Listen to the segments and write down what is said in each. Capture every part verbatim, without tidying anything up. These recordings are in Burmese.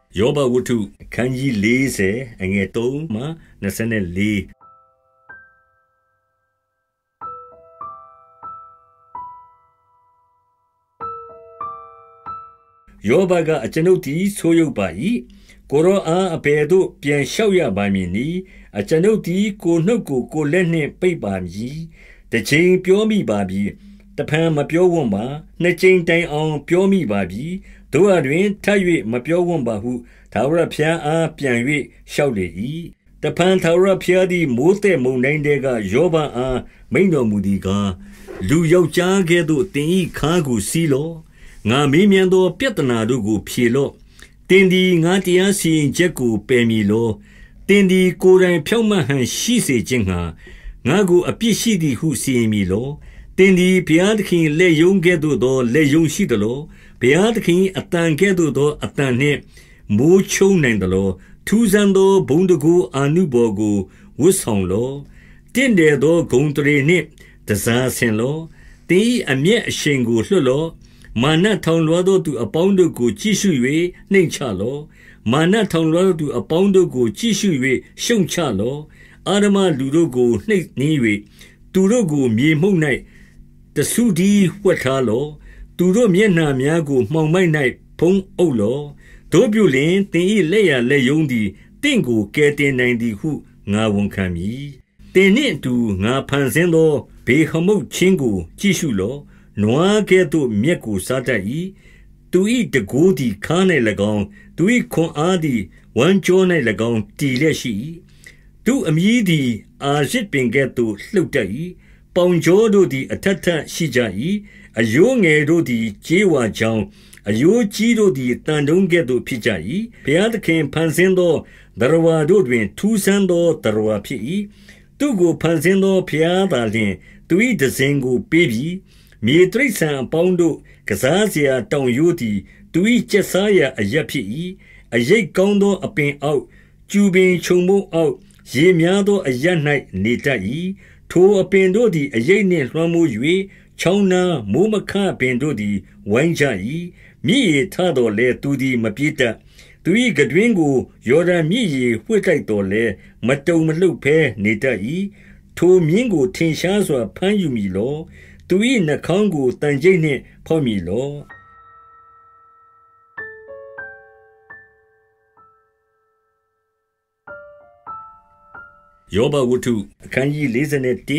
ယောဘဝတ္ထုအခန်းကြီးလေးဆယ်အငယ်သုံးမှနှစ်ဆယ်လေးယောဘကအကျွန်ုပ်သည်ဆိုးရုပ်ပါ၏ကိုရောအားအဘယ်သို့ပြန်လျှောက်ရပါမည်နည်းအကျွန်ုပ်သည်ကိုနှုတ်ကိုကိုလက်နှင့်ပိတ်ပါမည်တစ်ချိန်ပြောမိပါပြီတဖန်မပြောဝံ့ပါနှစ်ချိန်တိုင်အောင်ပြောမိပါပြီတို့အတွင်ထပ်၍မပြောဝံ့ပါဟုထာဝရဘုရားအားပြန်၍လျှောက်လေ၏တဖန်ထာဝရဘုရားသည်မိုးတဲ့မုန်တိုင်းတဲကယောဘအားမိန့်တော်မူသည်ကားလူယောက်ျားကဲ့သို့တင်ဤခါကိုစီးလော့ငါမေးမြန်းသောပြဿနာတို့ကိုဖြေလော့တင်ဒီငါတရားစီရင်ချက်ကိုပယ်မည်လောတင်ဒီကိုယ်တိုင်ဖြောင့်မတ်ဟန်ရှိစေခြင်းငှာငါကိုအပြစ်ရှိသည်ဟုစီရင်မည်လောတင်ဒီဘုရားသခင်လက်ယုံကဲ့သို့သောလက်ယုံရှိသလောဘုရားသခင်အတန်ကဲ့သို့သောအတန်နှင့်မိုးချုံနိုင်သလောထူးဆန်းသောဘုံတကူအာနုဘော်ကိုဝတ်ဆောင်လောတင့်တယ်သောဂုံတရေနှင့်တစားဆင်လောတင်းဤအမျက်အရှိန်ကိုလွှတ်လောမာနထောင်လွှားသောသူအပေါင်းတို့ကိုကြည့်ရှု၍နှိမ်ချလောမာနထောင်လွှားသောသူအပေါင်းတို့ကိုကြည့်ရှု၍ရှုံချလောအာရမလူတို့ကိုနှိပ်နှင်း၍သူတို့ကိုမြေမှုန့်၌တဆုဒီဝှက်ထားလောသူတို့မျက်နှာများကိုမှောင်မိုက်၌ဖုံးအုပ်လောတို့ပြုလင်တင်ဤလက်ရလက်ယုံသည်တင့်ကိုကယ်တင်နိုင်သည်ဟုငါဝန်ခံမည်တင်နှင့်အတူငါဖန်ဆင်းသောဘေခမုတ်ချင်းကိုကြည့်ရှုလောနွားကဲ့သို့မြက်ကိုစားတတ်၏သူ၏တကိုးသည်ခါး၌၎င်းသူ၏ခွန်အားသည်ဝမ်းကြော၌၎င်းတည်လျက်ရှိ၏သူအမြည်သည်အာရစ်ပင်ကဲ့သို့လှုပ်တတ်၏ပေါင်ကြောတို့သည်အထက်ထက်ရှိကြ၏အယိုးငယ်တို့သည်ကြေးဝါကြောင်းအယိုးကြီးတို့သည်တန်တုံးကဲ့သို့ဖြစ်ကြ၏ဘုရားသခင်ဖန်ဆင်းသောတရဝါတို့တွင်ထူးဆန်းသောတရဝါဖြစ်၏သူကိုဖန်ဆင်းသောဘုရားသာလျှင်သူ၏တစဉ်ကိုပေးပြီးမြေတိရစ္ဆာန်အပေါင်းတို့ကစားเสียတောင်ရိုးသည်သူ၏ကျက်စားရာအရက်ဖြစ်၏အရိပ်ကောင်းသောအပင်အောက်ကျူပင်ခြုံမုံအောက်ရေများသောအရက်၌နေတတ်၏ထိုအပင်တို့သည်အရိပ်နှင့်လွှမ်းမိုး၍ချောင်းနာမိုးမခပင်တို့သည်ဝိုင်းကြ၏မြည်ရထတော်လဲသူသည်မပြေးတတ်သူ၏ကတွင်ကိုယော်ဒန်မြည်ရဝှက်တိုက်တော်လဲမတုံမလှုပ်ဖဲနေတတ်၏ထိုမြင်းကိုထင်ရှားစွာဖမ်းယူမည်လောသူ၏နှာခေါင်းကိုတန်ကြိတ်နှင့်ဖောက်မည်လောယောဘဝတ္ထုအခန်းကြီးလေးဆယ်တစ်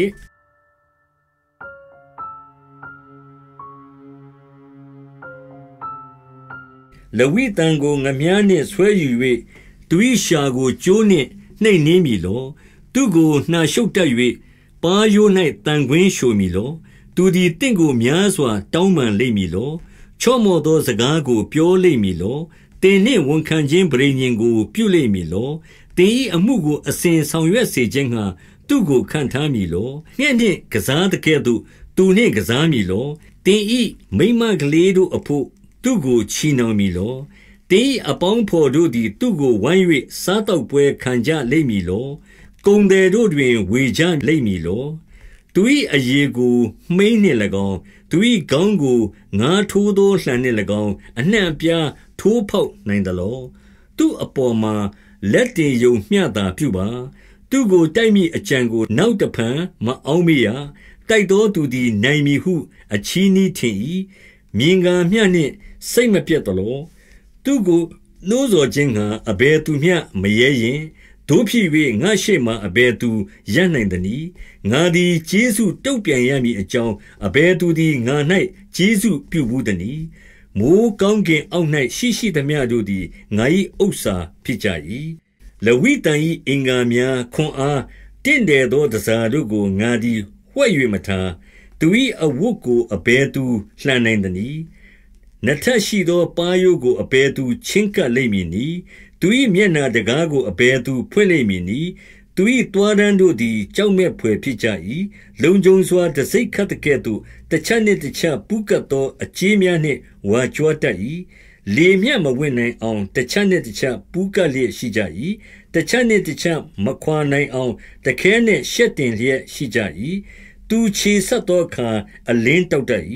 လဝိတန်ကိုငမြားနှင့်ဆွဲယူ၍သူ၏ရှာကိုကျိုးနှင့်နှိပ်နင်းမည်လောသူကိုနှာရှုပ်တတ်၍ပါးရိုး၌တန်ခွင်းရှိုမည်လောသူသည်တင့်ကိုများစွာတောင်းပန်လိမ့်မည်လောချော့မော်သောစကားကိုပြောလိမ့်မည်လောတင်နှင့်ဝန်ခံခြင်းပရိညင်ကိုပြုလိမ့်မည်လောတင်၏အမှုကိုအစဉ်ဆောင်ရွက်စေခြင်းငှာသူ့ကိုခံထားမည်လောငှက်နှင့်ကစားတကဲ့သို့သူနှင့်ကစားမည်လောတင်၏မိမကလေးတို့အဖို့သူ့ကိုချီနှောင်မည်လောတင်၏အပေါင်းဖော်တို့သည်သူ့ကိုဝိုင်း၍စားတော့ပွဲခံကြလိမ့်မည်လောကုံတယ်တို့တွင်ဝေကြလိမ့်မည်လောသူ၏အရေကိုမှိန်းနှင့်၎င်းသူ၏ခေါင်းကိုငါထိုးသောလှံနှင့်၎င်းအနှံ့အပြားထိုးဖောက်နိုင်သလောသူ့အပေါ်မှာလက်တင်ယုံမျှတာပြုပါသူကိုတိုက်မိအကြံကိုနောက်တဖန်မအောင်မေရတိုက်တော်သူသည်နိုင်မည်ဟုအချီးနှီးထင်၏မြင်ကံမျှနှင့်စိတ်မပြတ်သလောသူကိုနှိုးဆော်ခြင်းကအဘယ်သူမျှမရဲရင်တို့ဖြစ်၍ငါရှိမှအဘယ်သူရပ်နိုင်သနည်းငါသည်ကျေးဇူးတုတ်ပြန်ရမည်အကြောင်းအဘယ်သူသည်ငါ၌ကျေးဇူးပြုဘူးသနည်းမိုးကောင်းကင်အောက်၌ရှိရှိသမျှတို့သည်ငါ၏ဥစ္စာဖြစ်ကြ၏လဝိတန်၏အင်္ဂါများခွန်အားတင့်တယ်သောတစားတို့ကိုငါသည်ဝှက်၍မထားသူ၏အဝတ်ကိုအဘယ်သူလှန်နိုင်သနည်းနှစ်ထပ်ရှိသောပါးရိုးကိုအဘယ်သူချင်းကပ်လိမ့်မည်နည်းသူ၏မျက်နှာတကားကိုအဘယ်သူဖွင့်လိမ့်မည်နည်းသူ၏သွားတန်းတို့သည်ကြောက်မဲ့ဖွယ်ဖြစ်ကြ၏လုံခြုံစွာတစိ့ခတ်ကဲ့သို့တစ်ချက်နှင့်တစ်ချက်ပူးကပ်သောအကြေးများနှင့်ဝါကြွားတတ်၏လေမြတ်မဝင်နိုင်အောင်တစ်ချက်နှင့်တစ်ချက်ပူးကပ်လျက်ရှိကြ၏တစ်ချက်နှင့်တစ်ချက်မခွာနိုင်အောင်တခဲနှင့်ရှက်တင်လျက်ရှိကြ၏သူခြေဆက်သောအခါအလင်းတောက်တတ်၏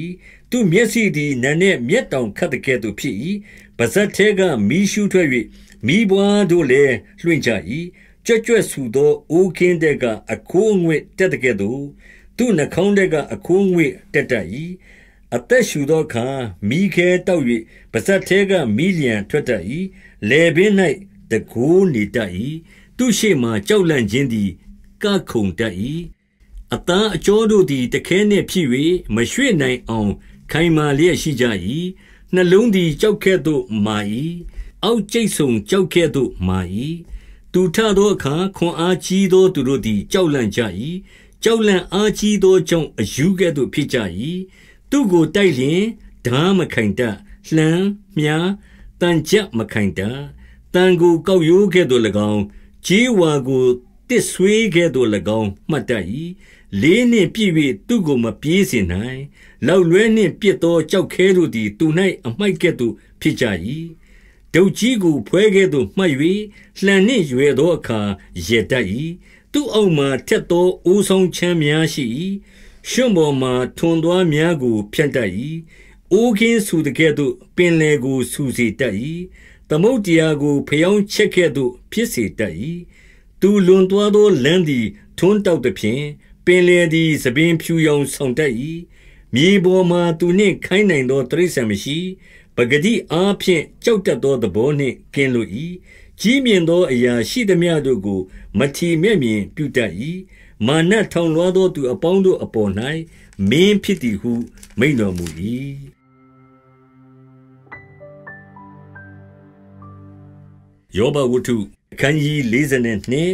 သူမျက်စိသည်နန်းနှင့်မျက်တောင်ခတ်တဲ့ကဲ့သို့ဖြစ်၏ပါဇက်ထဲကမီးရှူးထွက်၍မိဘွားတို့လည်းလွှင့်ကြ၏ကြွက်ကြွက်ဆူသောအိုးခင်းတဲ့ကအခိုးအငွေ့တက်တဲ့ကဲ့သို့သူနှာခေါင်းတဲ့ကအခိုးအငွေ့တက်တတ်၏အသက်ရှူသောအခါမိခဲတောက်၍ပါဇက်ထဲကမိလျံထွက်တတ်၏လေပင်၌တကိုးနေတတ်၏သူရှိမှကြောက်လန့်ခြင်းသည်ကခုန်တတ်၏အသားအကျော်တို့သည်တခဲနှင့်ဖြစ်၍မရွှေ့နိုင်အောင်ခိုင်မာလျက်ရှိကြ၏နှလုံးသည်ကြောက်ကဲ့သို့မာ၏အောက်ကျိတ်ဆုံကြောက်ကဲ့သို့မာ၏သူထသောအခါခွန်အားကြီးသောသူတို့သည်ကြောက်လန့်ကြ၏ကြောက်လန့်အားကြီးသောကြောင့်အယူကဲ့သို့ဖြစ်ကြ၏သူကိုတိုက်လျင်ဓာမခိုင်တလှမ်းမြားတန်ကြမခိုင်တတန်ကိုကောက်ရိုးကဲ့သို့၎င်းဂျေးဝါကိုတစ်ဆွေးကဲ့သို့၎င်းမှတ်တတ်၏လေးနှင့်ပြည့်၍သူကိုမပြေးစေနိုင်လောက်လွဲနှင့်ပြစ်သောကြောက်ခဲတို့သည်သူ၌အမိုက်ကဲ့သို့ဖြစ်ကြ၏ဒုတ်ကြီးကိုဖွဲကဲ့သို့မှတ်၍လှန်နှင့်ရွယ်သောအခါရေတတ်၏သူအောက်မှထက်သောအိုးဆောင်ချမ်းများရှိ၏ရှွန့်ပေါ်မှထွန်သွားများကိုဖြန့်တတ်၏အိုးခင်းဆူတဲ့ကဲ့သို့ပင်လေကိုဆူစေတတ်၏သမုတ်တရားကိုဖျောင်းချက်ကဲ့သို့ဖြစ်စေတတ်၏သူလွန်သွားသောလမ်းသည်ထွန်းတောက်သည်ဖြင့်ပင်လေသည်သပင်ဖြူရောင်ဆောင်တတ်၏မြေပေါ်မှသူနှင့်ခိုင်းနိုင်သောတိရစ္ဆာန်မရှိပဂတိအားဖြင့်ကြောက်တတ်သောသဘောနှင့်ကင်းလွတ်၏ကြီးမြင့်သောအရာရှိသမျှတို့ကိုမထီမဲ့မြင်ပြုတတ်၏မာနထောင်လွှားသောသူအပေါင်းတို့အပေါ်၌မင်းဖြစ်သည်ဟုမိန့်တော်မူ၏ယောဘဝတ္ထုအခန်းကြီးလေးဆယ်နှစ်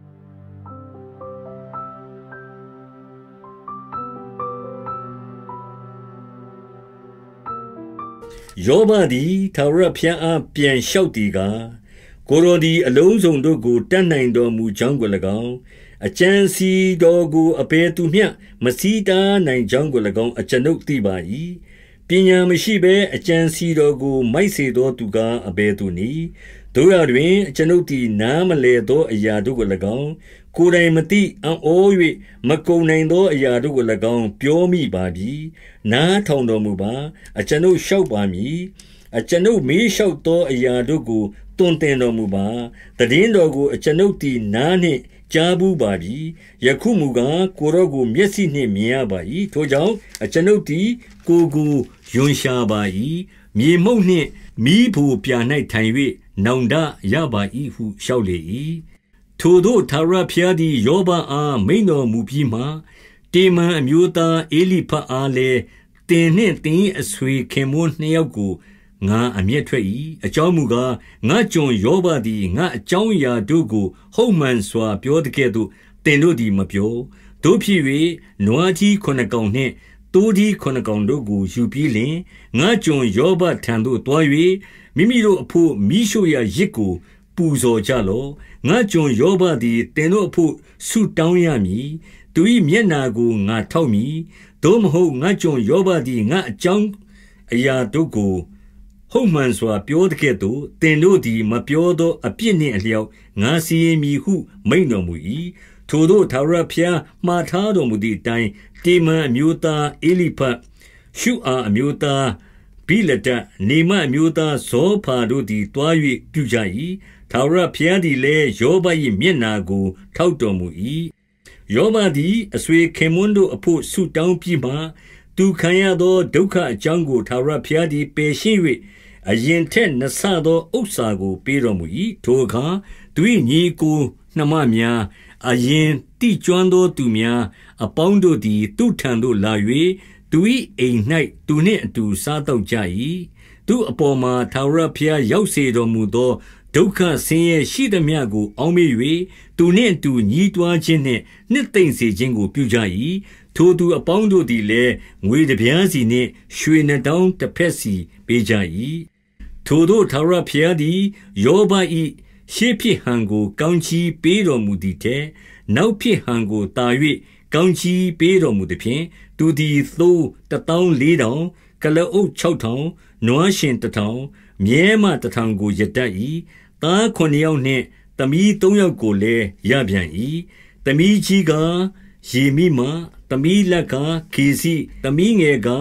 ယောဘသည်ထာဝရဘုရားအားပြန်လျှောက်သည်ကားကိုယ်တော်သည်အလုံးစုံတို့ကိုတတ်နိုင်တော်မူကြောင်းကို၎င်းအကြံစီတော်ကိုအဘယ်သူမျှမစီးတားနိုင်ကြောင်းကို၎င်းအကျွန်ုပ်သိပါ၏ပညာမရှိဘဲအကြံစီတော်ကိုမိုက်စေသောသူကားအဘယ်သူနည်းတို့ရတွင်အကျွန်ုပ်သည်နားမလဲသောအရာတို့ကို၎င်းကိုယ်တိုင်မသိအံ့ဩ၍မကုန်နိုင်သောအရာတို့ကို၎င်းပြောမိပါပြီနားထောင်တော်မူပါအကျွန်ုပ်လျှောက်ပါမည်အကျွန်ုပ်မေးလျှောက်သောအရာတို့ကိုတွင်တင်တော်မူပါတည်င်းတော်ကိုအကျွန်ုပ်သည်နားနှင့်ကြားဘူးပါပြီယခုမူကားကိုရောကိုမျက်စိနှင့်မြင်ရပါ၏ထိုကြောင့်အကျွန်ုပ်သည်ကိုကိုယွန်ရှာပါ၏မြေမှုန့်နှင့်မီးဖိုပြာ၌ထိုင်၍နောင်တရပါ၏ဟုလျှောက်လေ၏ထိုသို့ထာဝရဘုရားသည်ယောဘအားမိန့်တော်မူပြီးမှတေမန်အမျိုးသားအေလိဖတ်အားလည်းတင်နှင့်တင်အဆွေခင်မွန်းနှစ်ယောက်ကိုငါအမျက်ထွက်၏အကြောင်းမူကားငါကျွန်ယောဘသည်ငါအကြောင်းအရာတို့ကိုဟုတ်မှန်စွာပြောတဲ့ကဲ့သို့တင်တို့သည်မပြောတို့ဖြစ်၍နွားကြီးခုနှစ်ကောင်နှင့်တိုးကြီးခုနှစ်ကောင်တို့ကိုယူပြီးလင်ငါကျွန်ယောဘထံသို့တွား၍မိမိတို့အဖို့မိရှုရာရစ်ကိုပူဇော်ကြလော့ငါကျွန်ယောဘသည်တင်တို့အဖို့ဆုတောင်းရမည်သူ၏မျက်နာကိုငါထောက်မည်သို့မဟုတ်ငါကျွန်ယောဘသည်ငါအကြောင်းအရာတို့ကိုဟုတ်မှန်စွာပြောတဲ့ကဲ့သို့တင်တို့သည်မပြောသောအပြစ်နှင့်အလျောက်ငါစီရင်မည်ဟုမိန့်တော်မူ၏ထိုသို့ထာဝရဘုရားမှားထားတော်မူသည့်အတိုင်းတေမန်အမျိုးသားအေလိဖတ်ရှုအာအမျိုးသားဘိလဒတ်နေမအမျိုးသားဇောဖာတို့သည်တွား၍ပြုကြ၏ထာဝရဘုရားသည်လည်းယောဘ၏မျက်နာကိုထောက်တော်မူ၏ယောဘသည်အဆွေခင်မွန်းတို့အဖို့ဆုတောင်းပြီးမှသူခံရသောဒုက္ခအကြောင်းကိုထာဝရဘုရားသည်ပယ်ရှင်း၍အရင်ထက်နှစ်ဆသောဥစ္စာကိုပေးတော်မူ၏ထိုအခါသူ၏ညီကိုနှမများအရင်တိကျွမ်းသောသူများအပေါင်းတို့သည်သူထံသို့လာ၍သူ၏အိမ်၌သူနှင့်အတူစားသောက်ကြ၏သူအပေါ်မှာထာဝရဘုရားရောက်စေတော်မူသောဒုက္ခဆင်းရဲရှိသမျှကိုအောက်မေ့၍သူနှင့်အတူညီးတွားခြင်းနှင့်နှစ်သိမ့်စေခြင်းကိုပြုကြ၏ထိုသူအပေါင်းတို့သည်လည်းငွေတစ်ပြားစီနှင့်ရွှေနှစ်တောင်းတစ်ဖက်စီပေးကြ၏ထိုသို့ထာဝရဘုရားသည်ယောဘ၏ရှေ့ဖြစ်ဟန်ကိုကောင်းချီးပေးတော်မူသည်တည်းနောက်ဖြစ်ဟန်ကိုတာ၍ကောင်းချီးပေးတော်မူသည်ဖြင့်သူသည်သိုးတစ်တောင်းလေးတောင်ကလအုပ်ခြောက်ထောင်နွားရှင်တစ်ထောင်မြဲမတစ်ထောင်ကိုရတတ်၏သားခုနှစ်ယောက်နှင့်သမီးသုံးယောက်ကိုလည်းရပြန်၏သမီးကြီးကယေမိမသမီးလက်ကခေစီသမီးငယ်က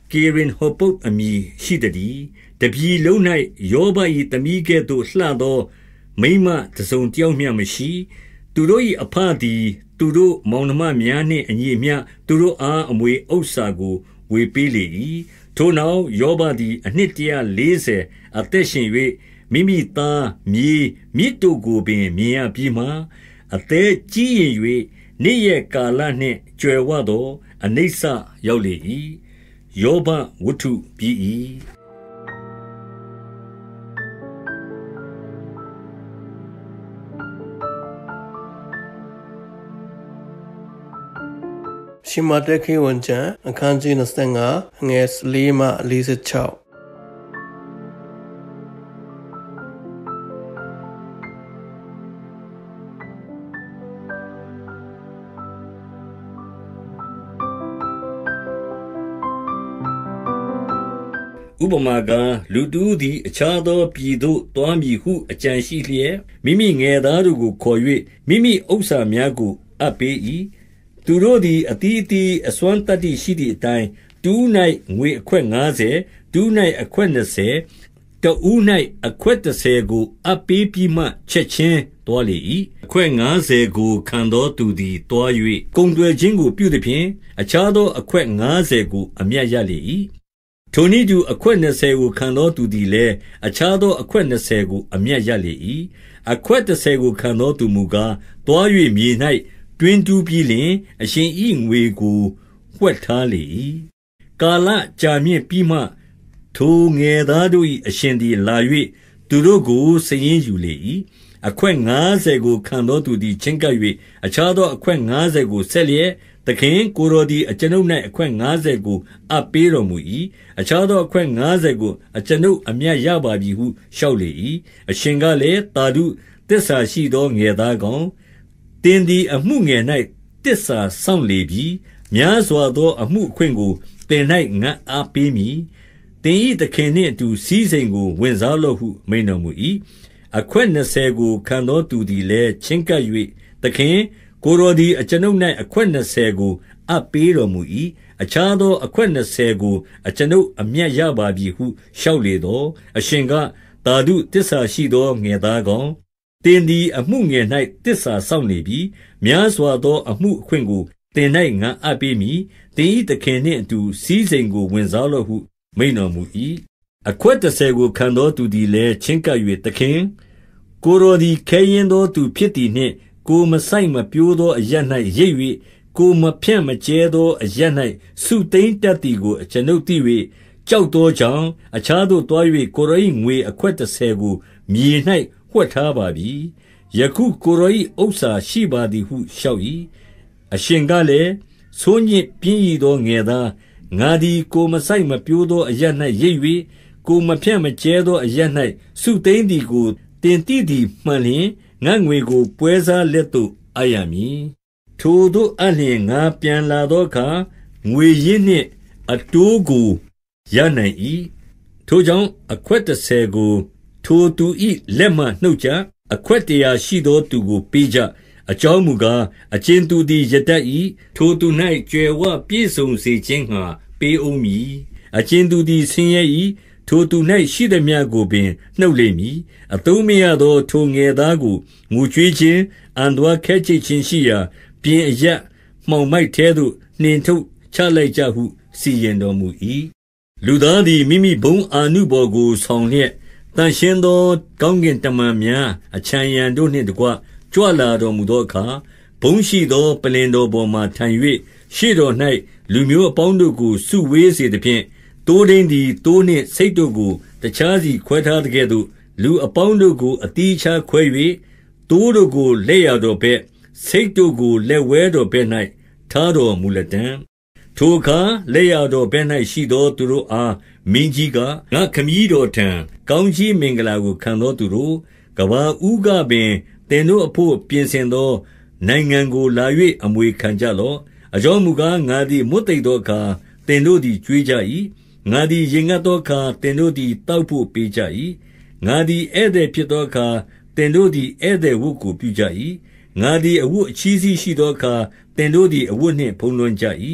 ကေရင်ဟောပုတ်အမည်ရှိသည်တပြည်လုံး၌ယောဘ၏သမီးကဲ့သို့လှသောမိမတစုံတယောက်မျှမရှိသူတို့၏အဖသည်သူတို့မောင်နှမများနှင့်အညီမျှသူတို့အားအမွေဥစ္စာကိုဝေပေးလေ၏ထိုနောက်ယောဘသည်အနှစ်တရာလေးဆယ်အသက်ရှင်၍မိမိသားမြေမြစ်တို့ကိုပင်မြင်ရပြီးမှအသက်ကြီးရင်၍နေ့ရက်ကာလနှင့်ကြွယ်ဝသောအနိစ္စရောက်လေ၏ယောဘဝတ္ထုပြီး၏ရှမတက်ခေဝန်ကျမ်းအခန်းကြီးနှစ်ဆယ်ငါငယ်လေးမှလေးဆယ်ခြောက်ဥပမာကလူတူးသည်အခြားသောပြည်သို့တွားမည်ဟုအကြံရှိလျက်မိမိငယ်သားတို့ကိုခေါ်၍မိမိဥစ္စာများကိုအပ်ပေး၏သူတို့သည်အတီးအတီးအစွမ်းတတ္တိရှိသည့်အတိုင်းတူး၌ငွေအခွက်ငါးဆယ်တူး၌အခွက်နှစ်ဆယ်တဦး၌အခွက်တစ်ဆယ်ကိုအပ်ပေးပြီးမှချက်ချင်းတွားလေ၏အခွက်ငါးဆယ်ကိုခံသောသူသည်တွား၍ကုန်သွယ်ခြင်းကိုပြုသဖြင့်အခြားသောအခွက်ငါးဆယ်ကိုအမြတ်ရလေ၏ထိုနည်းတူအခွက်နှစ်ဆယ်ကိုခံသောသူသည်လည်းအခြားသောအခွက်နှစ်ဆယ်ကိုအမြတ်ရလေ၏အခွက်တစ်ဆယ်ကိုခံသောသူမူကားတွား၍မြေ၌တွင်တူးပြီးလျှင်အရှင်ဤငွေကိုဝှက်ထားလေ၏ကာလကြာမြင့်ပြီးမှထိုငယ်သားတို့၏အရှင်သည်လာ၍သူတို့ကိုစည်ရင်ယူလေ၏အခွက်ငါးဆယ်ကိုခံသောသူသည်ချင်းကပ်၍အခြားသောအခွက်ငါးဆယ်ကိုဆက်လျက်သခင်ကိုယ်တော်သည်အကျွန်ုပ်၌အခွက်ငါးဆယ်ကိုအပ်ပေးတော်မူ၏အခြားသောအခွက်ငါးဆယ်ကိုအကျွန်ုပ်အမြတ်ရပါပြီဟုလျှောက်လေ၏အရှင်ကလည်းတာဓုသစ္စာရှိသောငယ်သားကောင်တင်သည်အမှုငယ်၌တစ္ဆာဆောင်လေပြီများစွာသောအမှုအခွင့်ကိုတင်၌ငတ်အားပေးမည်တင်ဤသခင်နှင့်အတူစည်းစိမ်ကိုဝင်စားလော့ဟုမိန်တော်မူ၏အခွက်နှစ်ဆယ်ကိုခံသောသူသည်လည်းချင်းကပ်၍သခင်ကိုယ်တော်သည်အကျွန်ုပ်၌အခွက်နှစ်ဆယ်ကိုအပ်ပေးတော်မူ၏အခြားသောအခွက်နှစ်ဆယ်ကိုအကျွန်ုပ်အမြတ်ရပါပြီဟုလျှောက်လေသောအရှင်ကတာဓုသစ္စာရှိသောငယ်သားကောင်တင်သည်အမှုငယ်၌တစ္ဆာဆောင်နေပြီများစွာသောအမှုအခွင့်ကိုတင်၌ငါအပ်ပေးမည်တင်ဤသခင်နှင့်အတူစည်းစိမ်ကိုဝင်စားလော့ဟုမိန်တော်မူ၏အခွက်တစ်ဆယ်ကိုခံသောသူသည်လည်းချင်းကပ်၍သခင်ကိုယ်တော်သည်ခဲရင်သောသူဖြစ်သည်နှင့်ကိုမဆိုင်မပြိုးသောအရ၌ရိပ်၍ကိုမဖြန့်မကျဲသောအရ၌စုသိမ့်တတ်သည်ကိုအကျွန်ုပ်သိ၍ကြောက်သောကြောင့်အခြားသို့တွား၍ကိုယ်တော်၏ငွေအခွက်တစ်ဆယ်ကိုမြေ၌ဝှက်ထားပါပြီယခုကိုယ်တော်၏ဥစ္စာရှိပါသည်ဟုလျှောက်၏အရှင်ကလည်းဆိုးညစ်ပြင်းရသောငယ်သားငါသည်ကိုမဆိုင်မပြိုးသောအရ၌ရိပ်၍ကိုမဖြန့်မကျဲသောအရ၌စုသိမ့်သည်ကိုတင်တိသည်မှန်လျင်ငါငွေကိုပွဲစားလက်သို့အပ်ရမည်ထိုသို့အပ်လျင်ငါပြန်လာသောအခါငွေရင်းနှင့်အတိုးကိုရနိုင်၏ထိုကြောင့်အခွက်တစ်ဆယ်ကိုထိုသူ၏လက်မှနှုတ်ကြအခွက်တရာရှိသောသူကိုပေးကြအကြောင်းမူကားအချင်းသူသည်ရတတ်၏ထိုသူ၌ကြွယ်ဝပြည့်စုံစေခြင်းငှာပေးဦးမည်အချင်းသူသည်ဆင်းရဲ၏ထိုသူ၌ရှိသည်များကိုပင်နှုတ်လိမ့်မည်အသုံးမရသောထိုငယ်သားကိုငိုကြွေးခြင်းအံသွားခဲချိတ်ခြင်းရှိရာပြင်အရက်မှောင်မိုက်ထဲသို့နှင်ထုတ်ချလိုက်ကြဟုစီရင်တော်မူ၏လူသားသည်မိမိဘုံအာနုဘော်ကိုဆောင်လျက်တန်ရှင်းသောကောင်းကင်တမန်များအချမ်းရံတို့နှင့်တကွကြွလာတော်မူသောအခါဘုံရှိသောပလင်တော်ပေါ်မှထိုင်၍ရှေ့တော်၌လူမျိုးအပေါင်းတို့ကိုစုဝေးစေသဖြင့်တိုးဒိန်သည်တိုးနှင့်စိတ်တို့ကိုတခြားစီခွဲထားတဲ့ကဲ့သို့လူအပေါင်းတို့ကိုအတီးခြားခွဲ၍တိုးတို့ကိုလက်ရတော်ဘက်စိတ်တို့ကိုလက်ဝဲတော်ဘက်၌ထားတော်မူလက်တံထိုအခါလက်ရတော်ဘက်၌ရှိသောသူတို့အားမင်းကြီးကငါခမည်းတော်ထံကောင်းကြီးမင်္ဂလာကိုခံသောသူတို့ကဘာဦးကပင်တင်တို့အဖို့ပြင်ဆင်သောနိုင်ငံကိုလာ၍အမွေခံကြလော့အကြောင်းမူကားငါသည်မွတ်သိပ်သောအခါတင်တို့သည်ကြွေးကြ၏ငါသည်ရင်ငတ်သောအခါတင်တို့သည်တောက်ဖို့ပေးကြ၏ငါသည်ဧည့်သည်ဖြစ်သောအခါတင်တို့သည်ဧည့်သည်ဝတ်ကိုပြုကြ၏ငါသည်အဝတ်အချီးစီးရှိသောအခါတင်တို့သည်အဝတ်နှင့်ဖုံးလွှမ်းကြ၏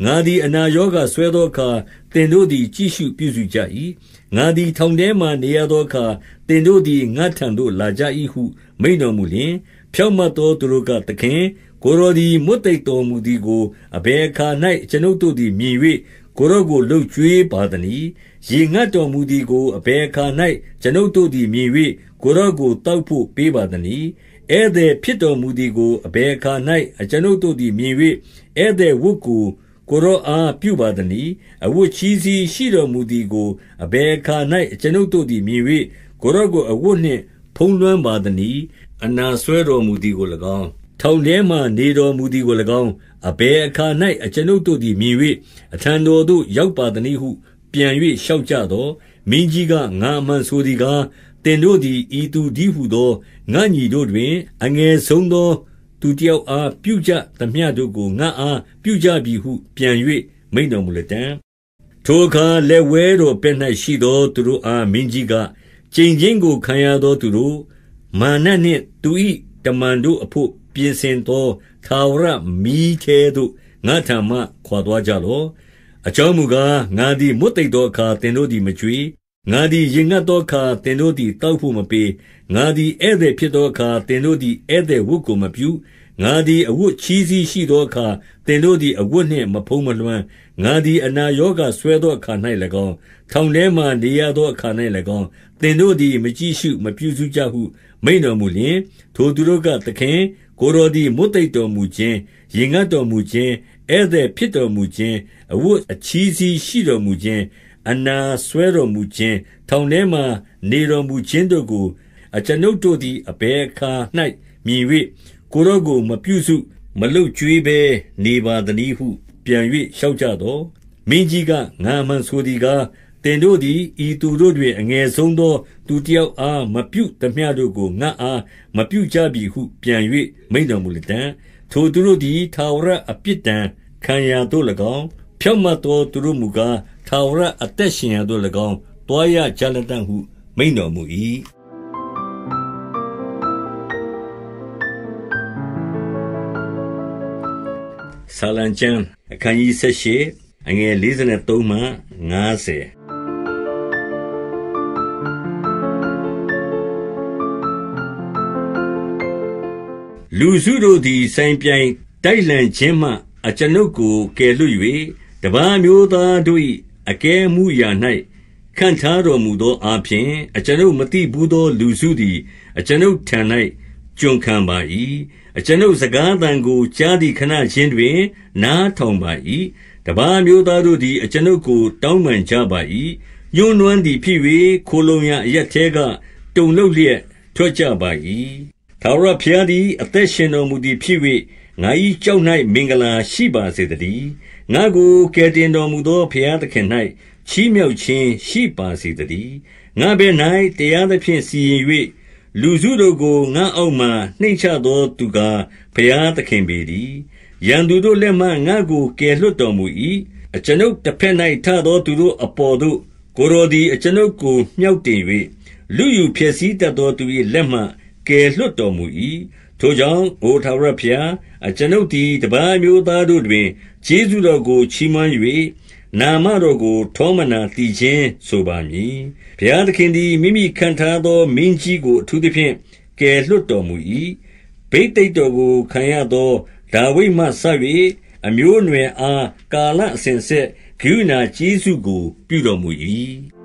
ငါသည်အနာရောဂါဆွဲသောအခါသင်တို့သည်ကြည့်ရှုပြုစုကြ၏ငါသည်ထောင်ထဲမှနေရသောအခါသင်တို့သည်ငါထံသို့လာကြ၏ဟုမိန့်တော်မူလျှင်ဖြောင့်မတ်သောသူတို့ကသခင်ကိုယ်တော်သည်မွတ်သိပ်တော်မူသည်ကိုအဘယ်အခါ၌ကျွန်ုပ်တို့သည်မြင်၍ကိုယ်တော်ကိုလှုပ်ကြွေးပါသနည်းရေငတ်တော်မူသည်ကိုအဘယ်အခါ၌ကျွန်ုပ်တို့သည်မြင်၍ကိုယ်တော်ကိုတောက်ဖို့ပေးပါသနည်းဧည့်သည်ဖြစ်တော်မူသည်ကိုအဘယ်အခါ၌ကျွန်ုပ်တို့သည်မြင်၍ဧည့်သည်ဝတ်ကိုကိုယ်တော်အားပြုပါသနည်းအဝတ်ချီးစီးရှိတော်မူသည်ကိုအဘယ်အခါ၌ကျွန်ုပ်တို့သည်မြင်၍ကိုယ်တော်ကိုအဝတ်နှင့်ဖုံးလွှမ်းပါသနည်းအနာဆွဲတော်မူသည်ကို၎င်းထောင်ထဲမှနေတော်မူသည်ကို၎င်းအဘယ်အခါ၌အကျွန်ုပ်တို့သည်မြင်၍အထံတော်သို့ရောက်ပါသနည်းဟုပြန်၍လျှောက်ကြသောမင်းကြီးကငါအမှန်ဆိုသည်ကားသင်တို့သည်ဤသူဒီဟုသောငါညီတို့တွင်အငယ်ဆုံးသောသူတယောက်အားပြုကြသမျှတို့ကိုငါအားပြုကြပြီဟုပြန်၍မိန့်တော်မူလတံထိုအခါလက်ဝဲတော်ပဲ့၌ရှိသောသူတို့အားမင်းကြီးကကျင့်ခြင်းကိုခံရသောသူတို့မာနနှင့်သူ၏တမန်တို့အဖို့ပြင်ဆင်သောသာဝရမီးထဲသို့ငါထံမှခွာသွားကြလော့အကြောင်းမူကားငါသည်မွတ်သိပ်သောအခါသင်တို့သည်မကြွေငါသည်ရင်ငတ်သောအခါသင်တို့သည်တောက်ဖို့မပေးငါသည်ဧည့်သည်ဖြစ်သောအခါသင်တို့သည်ဧည့်သည်ဝတ်ကိုမပြုငါသည်အဝတ်ချီးစီးရှိသောအခါသင်တို့သည်အဝတ်နှင့်မဖုံးမလွှမ်းငါသည်အနာရောဂါဆွဲသောအခါ၌၎င်းထောင်ထဲမှနေရသောအခါ၌၎င်းသင်တို့သည်မကြည့်ရှုမပြုစုကြဟုမိန့်တော်မူလျှင်ထိုသူတို့ကသခင်ကိုယ်တော်သည်မွတ်သိပ်တော်မူခြင်းရင်ငတ်တော်မူခြင်းဧည့်သည်ဖြစ်တော်မူခြင်းအဝတ်အချီးစီးရှိတော်မူခြင်းအနာဆွဲတော်မူခြင်းထောင်ထဲမှနေတော်မူခြင်းတို့ကိုအကျွန်ုပ်တို့သည်အဘယ်အခါ၌မြင်၍ကိုယ်တော်ကိုမပြုစုမလုပ်ကြွေးဘဲနေပါသနည်းဟုပြန်၍လျှောက်ကြသောမင်းကြီးကငါမှန်ဆိုသည်ကားသင်တို့သည်ဤသူတို့တွင်အငယ်ဆုံးသောသူတယောက်အားမပြုသမျှတို့ကိုငါအားမပြုကြပြီဟုပြန်၍မိန့်တော်မူလတံထိုသူတို့သည်ထာဝရအပြစ်ဒဏ်ခံရသို့၎င်းဖြောင့်မတ်သောသူတို့မူကားထာဝရအသက်ရှင်ရာသို့၎င်းတွားရကြလတံ့ဟုမိန့်တော်မူ၏ဆာလံကျမ်းအခန်းကြီး၁၈အငယ်၄၃မှ၅၀လူစုတို့သည်ဆိုင်ပြိုင်တိုက်လှန်ခြင်းမှအကျွန်ုပ်ကိုကယ်လွတ်၍တပါးမျိုးသားတို့၏အကဲမှုရာ၌ခန့်ထားတော်မူသောအားဖြင့်အကျွန်ုပ်မသိဘူးသောလူစုသည်အကျွန်ုပ်ထံ၌ကျွန်ခံပါ၏အကျွန်ုပ်စကားသံကိုကြားသည့်ခဏချင်းတွင်နားထောင်ပါ၏တပါးမျိုးသားတို့သည်အကျွန်ုပ်ကိုတောင်းပန်ကြပါ၏ညှိုးနွမ်းသည်ဖြစ်၍ခိုလုံရာအရပ်ထဲကတုန်လှုပ်လျက်ထွက်ကြပါ၏ထာဝရဘုရားသည်အသက်ရှင်တော်မူသည်ဖြစ်၍ငါ၏ကြောက်၌မင်္ဂလာရှိပါစေတည်းငါကိုကယ်တင်တော်မူသောဘုရားသခင်၌ချီးမြှောက်ခြင်းရှိပါစေတည်းငါဘယ်၌တရားသဖြင့်စီရင်၍လူစုတို့ကိုငါအောက်မှနှိမ့်ချသောသူကားဘုရားသခင်ပေတည်းရန်သူတို့လက်မှငါကိုကယ်လွတ်တော်မူ၏အကျွန်ုပ်တစ်ဖက်၌ထသောသူတို့အပေါ်သို့ကိုယ်တော်သည်အကျွန်ုပ်ကိုမြှောက်တင်၍လူယူဖြစ်စည်းတတ်သောသူ၏လက်မှကယ်လွတ်တော်မူ၏ထိုကြောင့်အိုထာဝရဘုရားအကျွန်ုပ်သည်တပါးမျိုးသားတို့တွင်ကျေးဇူးတော်ကိုချီးမွမ်း၍နာမတော်ကိုထောမနာတည်ခြင်းဆိုပါမည်ဘုရားသခင်သည်မိမိခံထားသောမင်းကြီးကိုအထူးသဖြင့်ကယ်လွတ်တော်မူ၏ဘိသိက်တော်ကိုခံရသောဒါဝိဒ်မှဆ၍အမျိုးအနွယ်အားကာလအစဉ်ဆက်ဂိယူနာကျေးဇူးကိုပြုတော်မူ၏